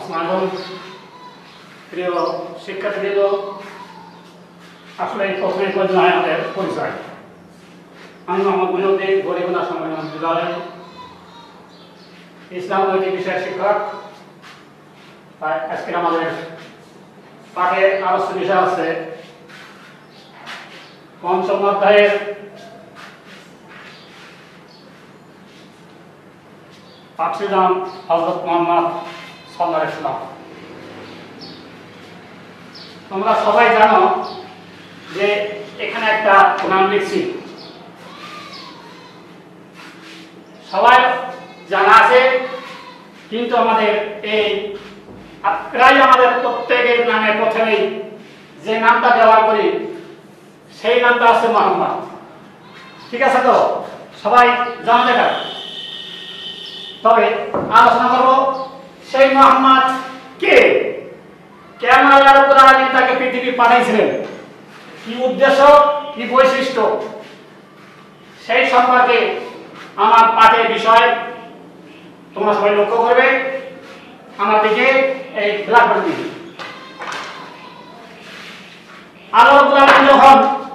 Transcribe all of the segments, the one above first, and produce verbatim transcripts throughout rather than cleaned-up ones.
আসসালামু প্রিয় শিক্ষার্থীবৃন্দ, আসলে প্রথমে প্রয়োজন হয় আমাদের পরিচয়। আমি মোহাম্মদ মহিউদ্দিন গরিবুল্লাহ সম্মানিত বিদ্যালয় ইসলাম নৈতিক বিষয়ের শিক্ষক। আজকে আমাদের পাঠের আলোচ্য বিষয় আছে পঞ্চম অধ্যায়ের পাঠের নাম হযরত মুহাম্মদ সাল্লাল্লাহু আলাইহি ওয়াসাল্লাম। তোমরা সবাই জানো যে এখানে একটা নাম লিখছি, সবাই জানা আছে, কিন্তু আমাদের এই প্রায় আমাদের প্রত্যেকের নামে প্রথমেই যে নামটা ব্যবহার করি সেই নামটা আছে মুহাম্মদ। ঠিক আছে তো, সবাই জানা যায়। তবে আলোচনা করবো সেই মুহাম্মদ কে, কেন আল্লাহ রাব্বুল আলামিন তাকে পৃথিবী পাঠিয়েছিলেন, কি উদ্দেশ্য, কি বৈশিষ্ট্য, সেই সম্পর্কে আমার পাঠের বিষয় তোমরা সবাই লক্ষ্য করবে। আমার দিকে এই ব্ল্যাকবোর্ড দিকে আল্লাহ রাব্বুল আলামিন যখন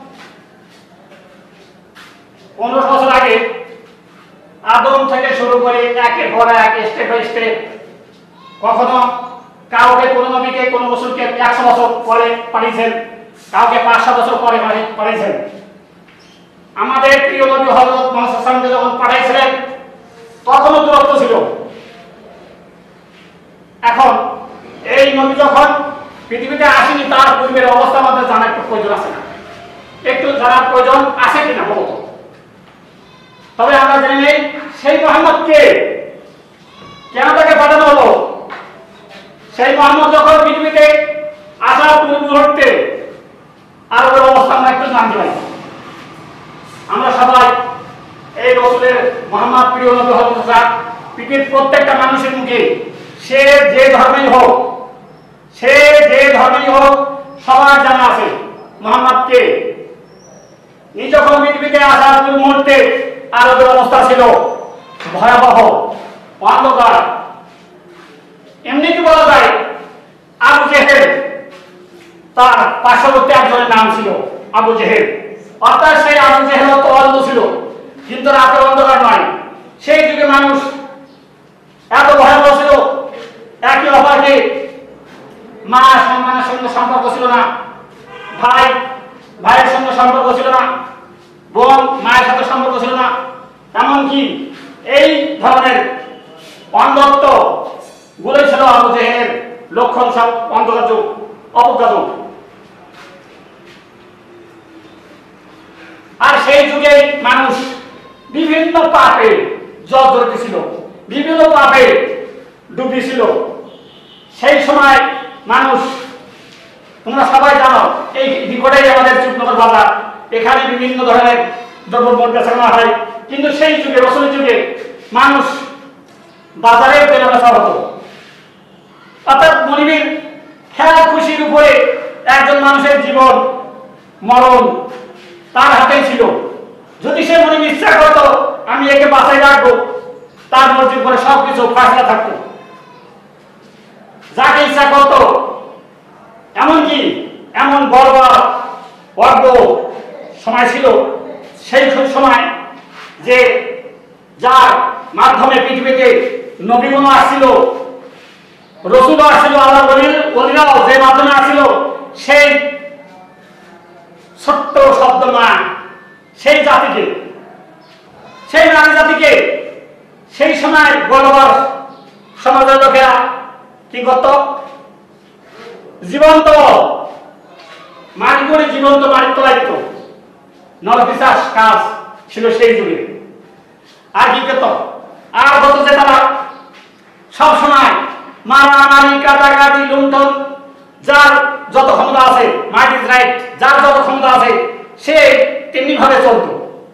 পনেরো বছর আগে আদম থেকে শুরু করে একের পর এক স্টেপ বাই স্টেপ, কখনো কাউকে কোনো নবীকে কোনো রসূলকে একশো বছর পরে পাঠিয়েছেন, কাউকে পাঁচশো বছর পরে পাঠিয়েছেন। আমাদের প্রিয় নবী হযরত মুহাম্মদ সাল্লাল্লাহু আলাইহি ওয়াসাল্লামকে যখন পাঠিয়েছিলেন তখনও দূরত্ব ছিল। এখন এই নবী যখন পৃথিবীতে আসেনি তার পূর্বের অবস্থা আমাদের জানার একটু প্রয়োজন আছে না, একটু জানার প্রয়োজন আছে কিনা বলতো। তবে আমরা জেনে নেই সেই মুহাম্মদ কে, কেন তাকে পাঠানো হলো। সেই মুহাম্মদ যখন পৃথিবীতে আসার পূর্ব মুহূর্তে আরবের অবস্থা আমরা একটু জানতে পারি। আমরা সবাই এই রসুলের মুহাম্মদ প্রিয় নবী হযরত পৃথিবীর প্রত্যেকটা মানুষের মুখে সে যে ধর্মেই হোক সে যে ধর্মেই হোক সবার জানা আছে মুহাম্মদ কে। এই যখন পৃথিবীতে আসার পূর্ব মুহূর্তে আরবের অবস্থা ছিল ভয়াবহ, অন্ধকার। এমনি কি বলা যায় আবু জেহেল, তার পার্শ্ববর্তী একজনের নাম ছিল আবু জেহেল, অর্থাৎ সেই আবু জেহেল তো অন্ধ ছিল, কিন্তু রাতের অন্ধকার নয়। সেই যুগে মানুষ এত ভয়াবহ ছিল, একে অপরকে মা সন্তানের সঙ্গে সম্পর্ক ছিল না, ভাই ভাইয়ের সঙ্গে সম্পর্ক ছিল না, বোন মায়ের সাথে সম্পর্ক ছিল না। এমনকি এই ধরনের অন্ধত্ব গুলোই ছিল আবু জেহেলের লক্ষণ, সব অন্ধকার যুগ, অবজ্ঞা যুগ। আর সেই যুগে মানুষ বিভিন্ন পাপে জর্জরিত ছিল, বিভিন্ন পাপে ডুবে ছিল। সেই সময় মানুষ, তোমরা সবাই জানো এই নিকটেই আমাদের চুপনগর বাজার, এখানে বিভিন্ন ধরনের দ্রব্য বেচা হয়, কিন্তু সেই যুগে রসুলের যুগে মানুষ বাজারে কেনাবেচা হতো। অর্থাৎ মনিবের খেলা খুশির উপরে একজন মানুষের জীবন মরণ তার হাতেই ছিল। যদি সে মনিব ইচ্ছা করতো আমি একে বাঁচাই রাখবো, তার মর্জির পরে সবকিছু ফাঁসলা থাকতো। যাকে ইচ্ছা করতো, এমনকি এমন বড় অজ্ঞ সময় ছিল সেই সময় যে যার মাধ্যমে পৃথিবীতে নবীগণ আসছিল, রসুল আসছিল, আল্লাহ ওলিরাও যে মাধ্যমে আসছিল, সেই ছোট্ট শব্দ মা, সেই জাতিকে, সেই নারী জাতিকে সেই সময় বড় বড় সমাজের লোকেরা কি করত, জীবন্ত মাটি করে জীবন্ত মাটির তলায় দিত। নরপিশাচ কাজ ছিল সেই যুগে। আর কি করত, আর হতো যে তারা সবসময় মারামারি, কাটাকাটি, লুণ্ঠন, যার যত ক্ষমতা আছে, মাইট ইজ রাইট, যার যত ক্ষমতা আছে সে তেমনি ভাবে চলত।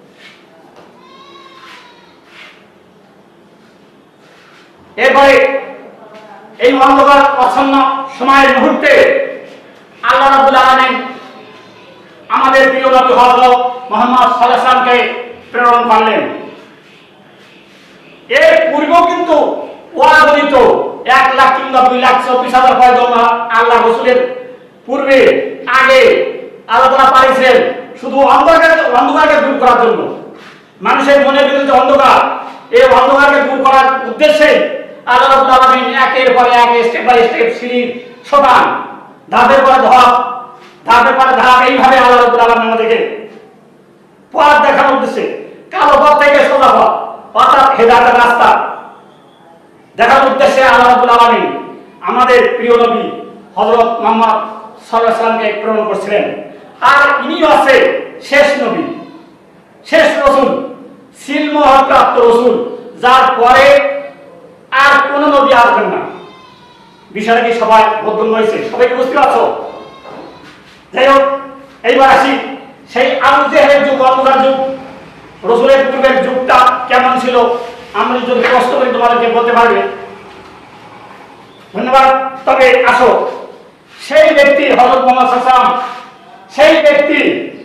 এরপরে এই অন্ধকার অচ্ছন্ন সময়ের মুহূর্তে আল্লাহ রাব্বুল আলামিন আমাদের প্রিয় নবী হযরত মুহাম্মদ সাল্লাল্লাহু আলাইহি ওয়াসাল্লামকে প্রেরণ করলেন। এর পূর্বেও কিন্তু অগণিত এক লাখ কিংবা দুই লাখ চব্বিশ হাজার পয়গম্বর আল্লাহ রসুলের পূর্বে আগে আল্লাহ তাআলা পাঠিয়েছিলেন শুধু অন্ধকার অন্ধকারকে দূর করার জন্য। মানুষের মনের ভিতরে যে অন্ধকার, এই অন্ধকারকে দূর করার উদ্দেশ্যে আল্লাহ রাব্বুল আলামিন একের পর এক স্টেপ বাই স্টেপ সিঁড়ির সোপান, ধাপের পর ধাপ, ধাপের পর ধাপ, এইভাবে আল্লাহ রাব্বুল আলামিন আমাদেরকে পথ দেখানোর উদ্দেশ্যে কালো পথ থেকে সোজা পথ অর্থাৎ হেদায়েতের রাস্তা দেখানোর উদ্দেশ্যে আল্লাহ রাব্বুল আলামিন আমাদের প্রিয় নবী হযরত মুহাম্মদ সাল্লাল্লাহু আলাইহি ওয়াসাল্লামকে প্রেরণ করেছিলেন। আর ইনি আছে শেষ নবী, শেষ রাসূল, সিলমোহরপ্রাপ্ত রাসূল, যার পরে আর কোন নবী আসবেন না। বিষয়টা কি সবাই বোধগম্য হয়েছে? সবাই কি বুঝতে পারছো? যাই হোক, এইবার আসি সেই আবু জেহেলের যুগ, অন্ধকার যুগ, রাসূলের পূর্বের যুগটা কেমন ছিল আমরা যদি কষ্ট করি তোমাদেরকে বলতে পারবে। ধন্যবাদ। তবে আসো সেই ব্যক্তি হযরত মুহাম্মদ সাল্লাল্লাহু আলাইহি ওয়াসাল্লাম, সেই ব্যক্তি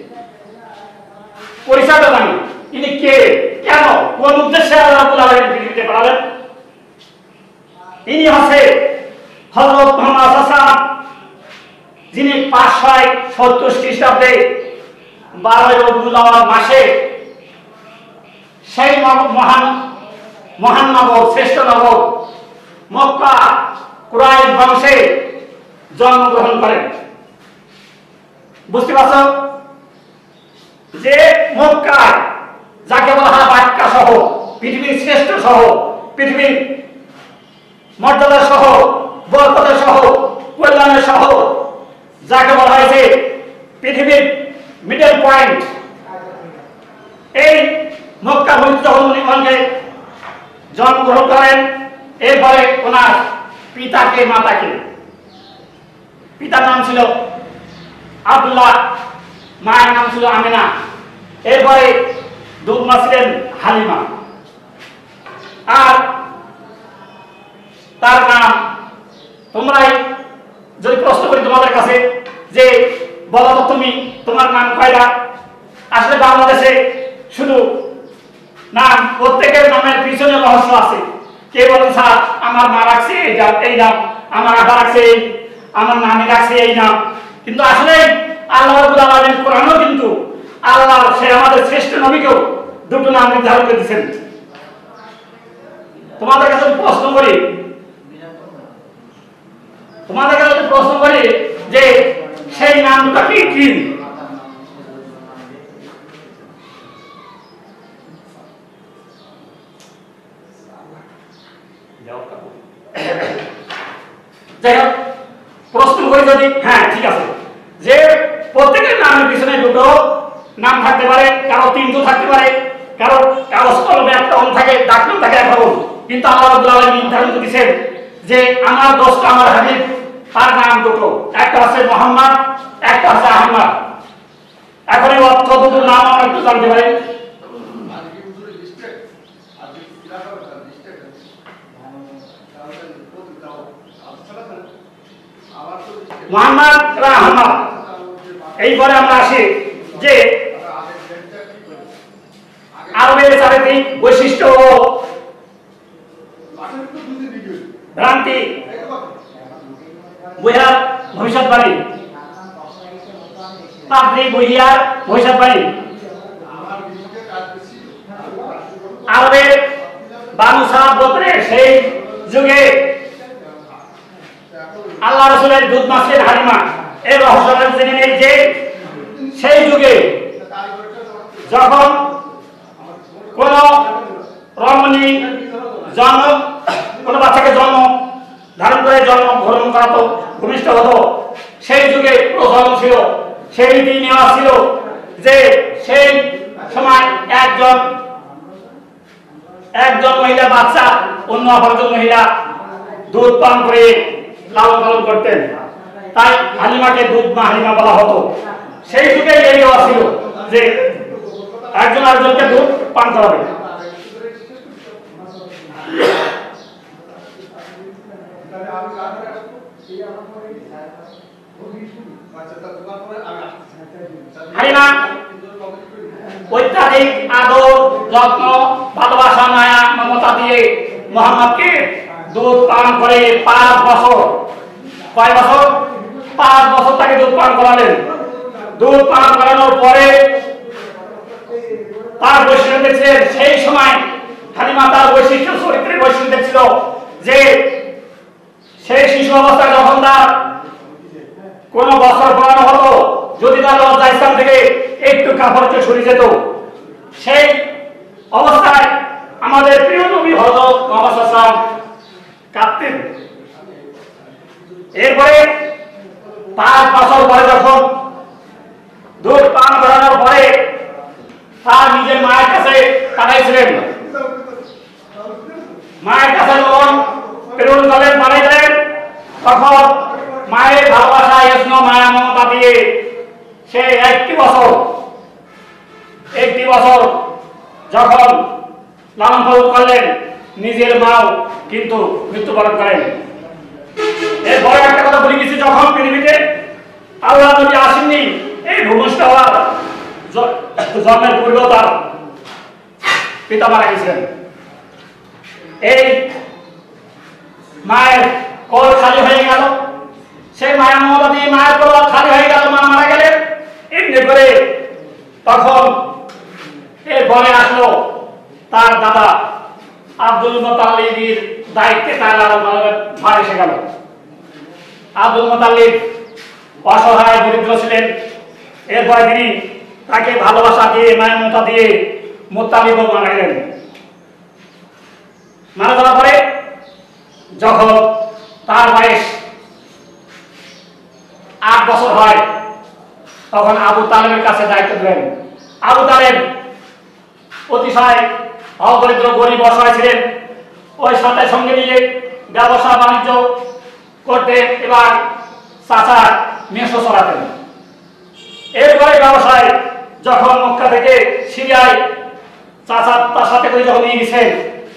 পরিচয়টা জানি, ইনি কে, কেন, কোন উদ্দেশ্যে আল্লাহ রাব্বুল আলামিন পৃথিবীতে পাঠালেন। ইনি হচ্ছে হযরত মুহাম্মদ সাল্লাল্লাহু আলাইহি ওয়াসাল্লাম, যিনি পাঁচশো সত্তর খ্রিস্টাব্দে বারোই রবিউল আউয়াল মাসে সেই মহান মহান নগর, শ্রেষ্ঠ নগর মক্কা কুরাইশ বংশে জন্মগ্রহণ করেন। বুঝতে পারছো যে মক্কায় যাকে বলা হয় বাক্কা সহ, পৃথিবীর শ্রেষ্ঠ সহ, পৃথিবীর মর্যাদা সহ, বরকত সহ, কল্যাণের সহ, যাকে বলা হয়েছে পৃথিবীর মিডল পয়েন্ট, এই মক্কা ভূমিতে যখন উনি জন্মগ্রহণ করেন, এরপরে ওনার পিতাকে মাতাকে, পিতার নাম ছিল আব্দুল্লাহ, মায়ের নাম ছিল আমিনা, এরপরে দুধ মা ছিলেন হালিমা, আর তার নাম তোমরাই যদি প্রশ্ন করি তোমাদের কাছে যে বলো তো তুমি তোমার নাম কয়টা, আসলে বাংলাদেশে শুধু নাম, প্রত্যেকের নামের পিছনে রহস্য আছে। কে বলেন স্যার আমার মা রাখছে এই নাম, আমার আব্বা রাখছে এই, আমার নানি রাখছে এই নাম, কিন্তু আসলে আল্লাহ রাব্বুল আলামিন কোরআনও কিন্তু আল্লাহ সে আমাদের শ্রেষ্ঠ নবীকেও দুটো নাম নির্ধারণ করে দিয়েছেন। তোমাদের কাছে প্রশ্ন করি তোমাদের কাছে প্রশ্ন করি যে সেই নাম দুটো কি কি? যাই হোক, প্রশ্ন করি যদি, হ্যাঁ ঠিক আছে, যে প্রত্যেকের নামের পিছনে দুটো নাম থাকতে পারে, কারো তিনটো থাকতে পারে, কারো কাগজ কলমে একটা অন থাকে, ডাকনাম থাকে এখন, কিন্তু আল্লাহ রাব্বুল আলামিন নির্ধারণ করেছেন যে আমার দোস্ত, আমার হাবিব, তার নাম দুটো, একটা আছে মুহাম্মদ, একটা আছে আহমদ। এখন এই অর্থ দুটোর নাম আমরা একটু জানতে পারি। মুহাম্মদ আর আহমদ। এইবারে আমরা আসি যে আরবের চারিত্রিক বৈশিষ্ট্য ও ভ্রান্তি, বইয়ার ভবিষ্যৎবাণী, পাদ্রী বইয়ার ভবিষ্যৎবাণী। আরবের বানু সাদ গোত্রের সেই যুগে আল্লাহ রাসূলের দুধ মা ছিলেন হালিমা। এই রহস্যটা জেনে নেই যে সেই যুগে যখন কোন রমণী জন্ম, কোন বাচ্চাকে জন্ম ধারণ করে জন্ম গ্রহণ করাতো, ভূমিষ্ঠ হতো, সেই যুগে প্রচলন ছিল, সেই রীতি নেওয়া ছিল যে সেই সময় একজন একজন মহিলা বাচ্চা অন্য অপরজন মহিলা দুধ পান করে লালন পালন করতেন, তাই হালিমাকে দুধ মা হালিমা বলা হতো। সেই যুগে এই নেওয়া ছিল যে একজন আরেকজনকে দুধ পান করাবে। হালিমা অত্যাধিক আদর, যত্ন, ভালোবাসা, মায়া, মমতা দিয়ে মুহাম্মদকে দুধ পান করে পাঁচ বছর, কয় বছর? পাঁচ বছর তাকে দুধ পান করালেন। দুধ পান করানোর পরে তার বৈশিষ্ট্য দেখছিলেন, সেই সময় হালিমা তার বৈশিষ্ট্য চরিত্রের বৈশিষ্ট্য দেখছিল যে সেই শিশু অবস্থায় যখন তার কোন বছর পড়ানো হতো, যদি তার লজ্জা স্থান থেকে একটু কাপড়কে সরে যেত, সেই অবস্থায় আমাদের প্রিয় নবী হযরত মুহাম্মদ সাল্লাল্লাহু আলাইহি ওয়াসাল্লাম কাঁদতেন। এরপরে পাঁচ বছর পরে যখন দুধ পান করানোর পরে তার নিজের মায়ের কাছে পাঠাইছিলেন, মায়ের কাছে যখন প্রেরণ করলেন, পাঠাইলেন, তখন মায়ের ভালোবাসা স্নেহ মায়া মমতা দিয়ে সে একটি বছর একটি বছর যখন লালন পালন করলেন, নিজের মাও কিন্তু মৃত্যুবরণ করেন। এরপরে একটা কথা বলে গেছি, যখন পৃথিবীতে আল্লাহ নবী আসেননি, এই ভূমিষ্ঠ হওয়ার জন্মের পূর্বেও তার পিতা মারা গেছিলেন। এই মায়ের কোল খালি হয়ে গেল, সেই মায়ের মমতা দিয়ে মায়ের কোল খালি হয়ে গেল, মা মারা গেলেন। এমনি করে তখন এরপরে আসলো তার দাদা আব্দুল মুত্তালিবের দায়িত্বে তার লালন পালনের ভার এসে গেল। আব্দুল মুত্তালিব অসহায় দরিদ্র ছিলেন। এরপরে তিনি তাকে ভালোবাসা দিয়ে মায়ের মমতা দিয়ে মুত্তালিবও মারা গেলেন। মারা যাওয়ার পরে যখন তার বয়স আট বছর হয়, তখন আবু তালেবের কাছে দায়িত্ব দিলেন। আবু তালেব অতিশয় অদরিদ্র গরিব অসহায় ছিলেন। ওই সাথে সঙ্গে নিয়ে ব্যবসা বাণিজ্য করতে এবার চাচা মেষও চড়াতেন। এরপরে ব্যবসায় যখন মক্কা থেকে সিরিয়ায় চাচা তার সাথে করে যখন নিয়ে গেছেন,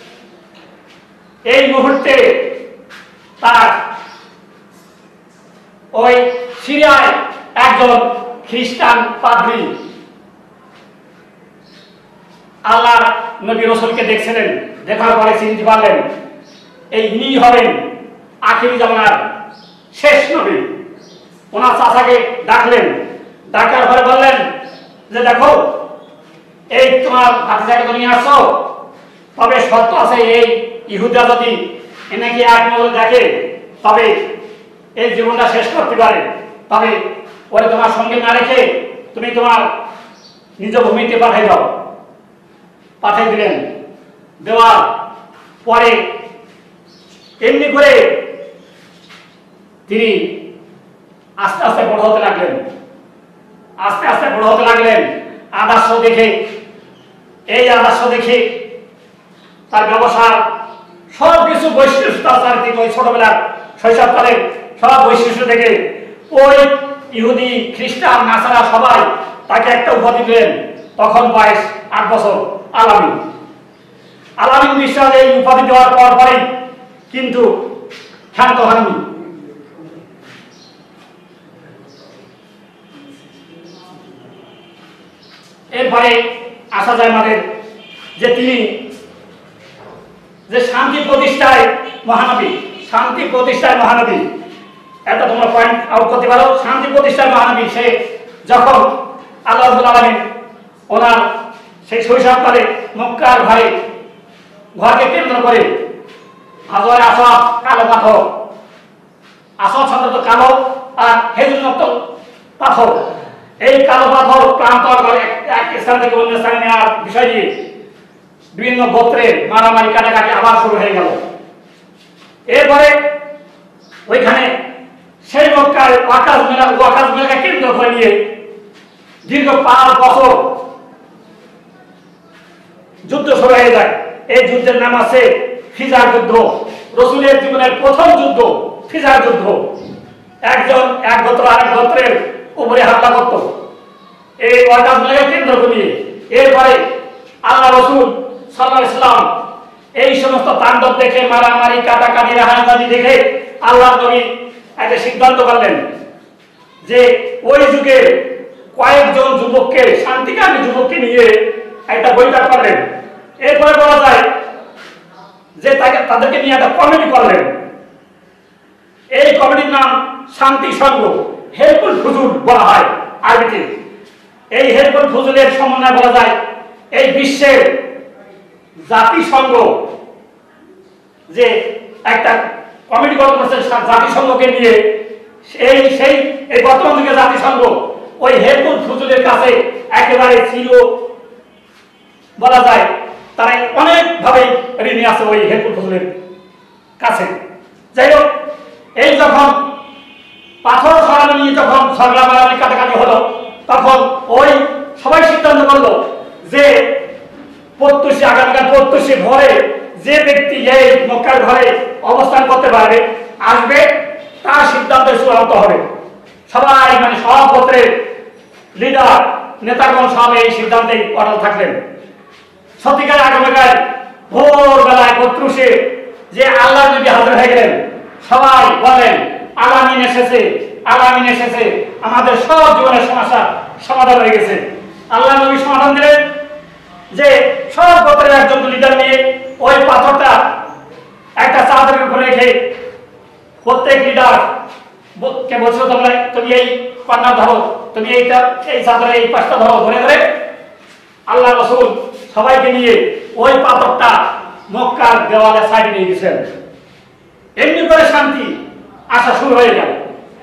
এই মুহূর্তে তার ওই সিরিয়ায় একজন খ্রিস্টান পাদ্রী আল্লাহর নবী রাসূলকে দেখছিলেন। দেখার পরে চিনতে পারলেন এই ইনি হবেন আখিরি জামানার শেষ নবী। ওনার চাচাকে ডাকলেন, ডাকার পরে বললেন যে দেখো, এই তোমার ভাতিজাকে তো নিয়ে আসছো, তবে সত্য আছে এই ইহুদা যদি এনাকে এক নজর দেখে তবে এই জীবনটা শেষ করতে পারে, তবে ওরে তোমার সঙ্গে না রেখে তুমি তোমার নিজ ভূমিতে পাঠিয়ে দাও। পাঠিয়ে দিলেন। দেওয়ার পরে এমনি করে তিনি আস্তে আস্তে বড় হতে লাগলেন, আস্তে আস্তে বড় হতে লাগলেন। আদর্শ দেখে এই আদর্শ দেখে তার ব্যবসার সব কিছু বৈশিষ্ট্য, তার চারিত্রিক ওই ছোটবেলার শৈশবকালের সব বৈশিষ্ট্য দেখে ওই ইহুদি খ্রিস্টান নাসারা সবাই তাকে একটা উপাধি দিলেন। তখন বয়স আট বছর, আলামিন। আলামিন বিশ্বাস এই উপাধি দেওয়ার পর পরেই কিন্তু ক্ষান্ত হননি। এরপরে আসা যায় আমাদের যে তিনি যে শান্তি প্রতিষ্ঠায় মহানবী, শান্তি প্রতিষ্ঠায় মহানবী, একটা তোমরা পয়েন্ট আউট করতে পারো। শান্তি প্রতিষ্ঠায় মহানবী সে যখন আল্লাহ রাব্বুল আলামিন ওনার সেই শৈশবকালে মক্কার ঘরে ঘরকে কেন্দ্র করে হাজরে আসওয়াদ, কালো পাথর, আসওয়াদ সাধারণত কালো আর হেজুলযুক্ত পাথর, এই কালো পাথর প্রান্তর করে এক স্থান থেকে অন্য স্থানে নেওয়ার বিষয় নিয়ে বিভিন্ন গোত্রের মারামারি কাটাকাটি আবার শুরু হয়ে গেল। এরপরে ওইখানে সেই মক্কার ওয়াকাজ মেলা ওয়াকাজ মেলাকে কেন্দ্র করে নিয়ে দীর্ঘ পাঁচ বছর যুদ্ধ শুরু হয়ে যায়। এই যুদ্ধের নাম আছে ফিজার যুদ্ধ। রাসূলের জীবনের প্রথম যুদ্ধ ফিজার যুদ্ধ। একজন এক গোত্র আরেক গোত্রের উপরে হামলা করত এই ওয়াকাজ মেলাকে কেন্দ্র করে নিয়ে। এরপরে আল্লাহ রাসূল সাল্লাল্লাহু আলাইহি ওয়াসাল্লাম এই সমস্ত তাণ্ডব দেখে, মারামারি কাটাকাটি রাহাজানি দেখে আল্লাহর নবী একটা সিদ্ধান্ত করলেন যে ওই যুগের কয়েকজন যুবককে, শান্তিকামী যুবককে নিয়ে একটা বৈঠক করলেন। এরপরে বলা যায় যে তাকে তাদেরকে নিয়ে একটা কমিটি করলেন। এই কমিটির নাম শান্তি সংঘ, হেল্পফুল ফুজুল বলা হয় আরবিতে। এই হেল্পফুল ফুজুলের সমন্বয় বলা যায় এই বিশ্বের জাতিসংঘ যে একটা কমিটি গঠন করছে জাতিসংঘকে নিয়ে, সেই সেই এই বর্তমান যুগে জাতিসংঘ ওই হেল্পফুল ফুজুলের কাছে একেবারে ছিল বলা যায়, তারা অনেকভাবে ঋণী আছে ওই হেল্পফুল ফুজুলের কাছে। যাই হোক, এই যখন পাথর সরানো নিয়ে যখন ঝগড়া মারামারি কাটাকাটি হলো, তখন ওই সবাই সিদ্ধান্ত করলো যে প্রত্যুষে আগামীকাল প্রত্যুষে ভরে যে ব্যক্তি এই মক্কার ঘরে অবস্থান করতে পারবে আসবে, তার সিদ্ধান্ত চূড়ান্ত হবে। সবাই মানে সব গোত্রের লিডার নেতাগণ সব এই সিদ্ধান্তে অটল থাকলেন। সত্যিকার আগামীকাল ভোরবেলায় প্রত্যুষে যে আল্লাহ নবী হাজির হয়ে গেলেন, সবাই বলেন আলামিন এসেছে, আলামিন এসেছে, আমাদের সব জীবনের সমস্যা সমাধান হয়ে গেছে। আল্লাহ নবী সমাধান দিলেন যে সব গোত্রের একজন লিডার নিয়ে ওই পাথরটা একটা চাদরের উপরে রেখে প্রত্যেক লিডার কে বলছিল, তোমরা তুমি এই কন্যা ধরো, তুমি এইটা এই চাদরে এই পাঁচটা ধরো, ধরে ধরে আল্লাহ রাসূল সবাইকে নিয়ে ওই পাথরটা মক্কার দেওয়ালে সাইডে নিয়ে গেছেন। এমনি করে শান্তি আসা শুরু হয়ে গেল।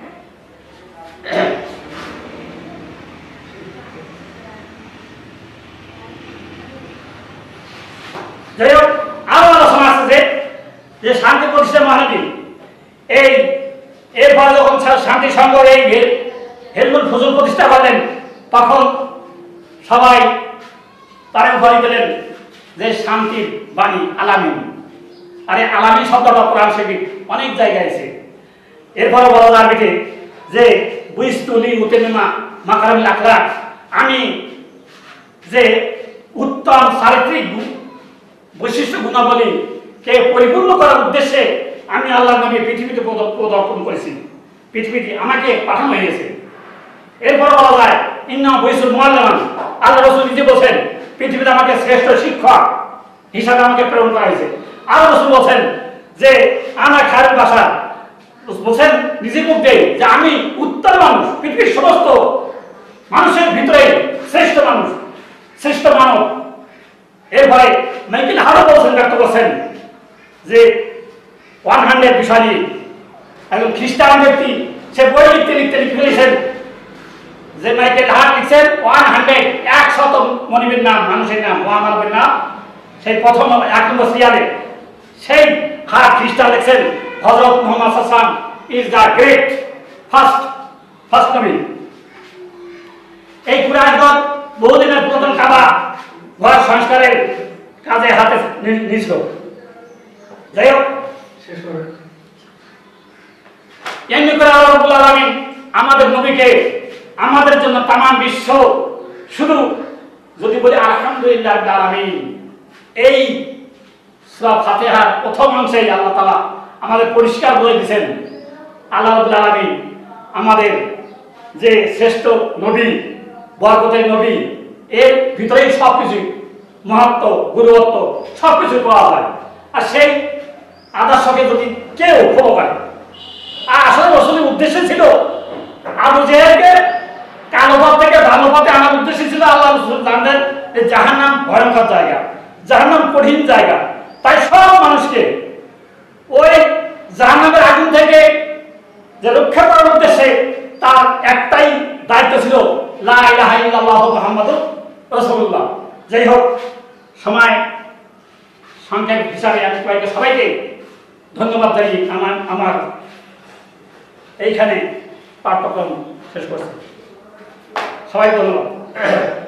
যাই হোক, আরো আলোচনা আছে যে শান্তি প্রতিষ্ঠা মহানবী এই এরপরে যখন শান্তি সংঘ এই হেল্পফুল ফুজুল প্রতিষ্ঠা করলেন, তখন সবাই তারে ভয় দিলেন যে শান্তির বাণী আলামিন। আরে আলামিন শব্দটা কোরআন শরীফে অনেক জায়গায় আছে। এরপরে বলা যাবে যে বুইস্তুলি উতেমিমা মাকারিমিল আখলাক, আমি যে উত্তম চারিত্রিক বৈশিষ্ট্য গুণাবলী কে পরিপূর্ণ করার উদ্দেশ্যে আমি আল্লাহ নবী পৃথিবীতে পদার্পণ করেছি, পৃথিবীতে আমাকে পাঠানো হয়েছে। এরপর বলা যায় ইন্না বৈসুল মুআল্লিমান, আল্লাহ রাসূল নিজে বলেন পৃথিবীতে আমাকে শ্রেষ্ঠ শিক্ষক হিসাবে আমাকে প্রেরণ করা হয়েছে। আল্লাহ রাসূল বলেন যে আনা খায়রুল বাশার, বলেন নিজের মুখ দিয়ে যে আমি উত্তম মানুষ, পৃথিবীর সমস্ত মানুষের ভিতরে শ্রেষ্ঠ মানুষ, শ্রেষ্ঠ মানব। এরপরে মাইকেল হারও বলছেন, ব্যক্ত করছেন যে ওয়ান হান্ড্রেড বিষয় নিয়ে একজন খ্রিস্টান ব্যক্তি সে বই লিখতে লিখতে লিখে ফেলেছেন যে মাইকেল হার লিখছেন ওয়ান হান্ড্রেড একশত মনিবের নাম, মানুষের নাম, মহামানবের নাম, সেই প্রথম এক নম্বর সিরিয়ালে সেই হার খ্রিস্টান লিখছেন হযরত মুহাম্মদ সাল্লাল্লাহু আলাইহি ওয়াসাল্লাম is the great first first নবী। এই কুরআন বহুদিনের পুরাতন কাবা ঘর সংস্কারের কাজে হাতে নিয়েছিল। যাই হোক, শেষ করে এমনি করে আল্লাহ রাব্বুল আলামিন আমাদের নবীকে আমাদের জন্য তামাম বিশ্ব শুধু যদি বলি আলহামদুলিল্লাহ রাব্বিল আলামিন, এই সূরা ফাতিহার প্রথম অংশেই আল্লাহ তাআলা আমাদের পরিষ্কার বলে দিয়েছেন আল্লাহ রাব্বুল আলামিন আমাদের যে শ্রেষ্ঠ নবী, বরকতের নবী, এর ভিতরেই সবকিছু মহত্ব গুরুত্ব সবকিছু পাওয়া যায়। আর সেই আদর্শকে যদি কেউ ফলো করে, আর আসলে রাসূলের উদ্দেশ্য ছিল আবু জেহেলকে কালো পথ থেকে ভালো পথে আনার উদ্দেশ্য ছিল। আল্লাহ রাসূল জানতেন যে জাহান্নাম ভয়ঙ্কর জায়গা, জাহান্নাম কঠিন জায়গা, তাই সব মানুষকে ওই জাহান্নামের আগুন থেকে যে রক্ষা করার উদ্দেশ্যে তার একটাই দায়িত্ব ছিল লা ইলাহা ইল্লাল্লাহু মুহাম্মাদুর রাসূলুল্লাহ। যাই হোক, সময় সংক্ষেপ হিসাবে আমি কয়েকটা সবাইকে ধন্যবাদ জানিয়ে আমার আমার এইখানে পাঠ্যক্রম শেষ করছি। সবাই ধন্যবাদ।